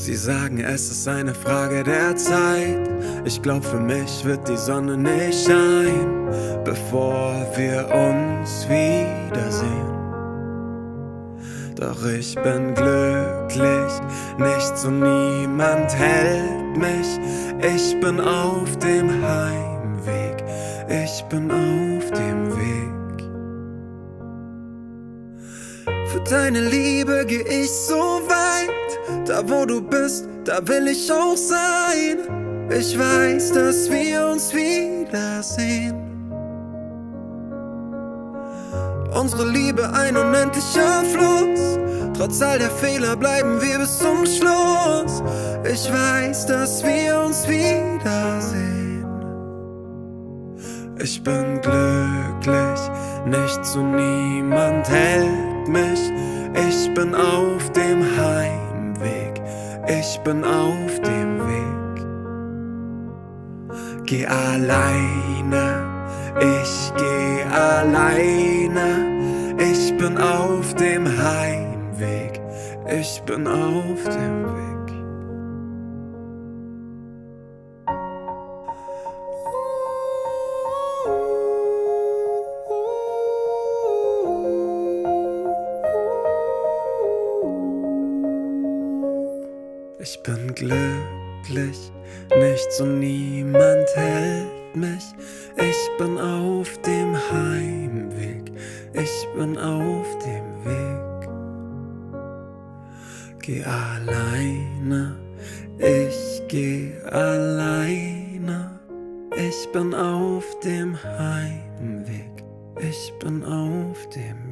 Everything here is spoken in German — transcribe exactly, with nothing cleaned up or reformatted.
Sie sagen, es ist eine Frage der Zeit. Ich glaub, für mich wird die Sonne nicht scheinen, bevor wir uns wiedersehen. Doch ich bin glücklich, nichts und niemand hält mich. Ich bin auf dem Heimweg, ich bin auf dem Weg. Für deine Liebe geh ich so weit, da wo du bist, da will ich auch sein. Ich weiß, dass wir uns wiedersehen. Unsere Liebe ein unendlicher Fluss, trotz all der Fehler bleiben wir bis zum Schluss. Ich weiß, dass wir uns wiedersehen. Ich bin glücklich, nichts und niemand hält mich. Ich bin auf dem Heimweg, ich bin auf dem Weg. Geh alleine, ich geh alleine. Ich bin auf dem Heimweg, ich bin auf dem Weg. Ich bin glücklich, nichts und niemand hält mich. Ich bin auf dem Heimweg, ich bin auf dem Weg. Geh alleine, ich geh alleine. Ich bin auf dem Heimweg, ich bin auf dem Weg.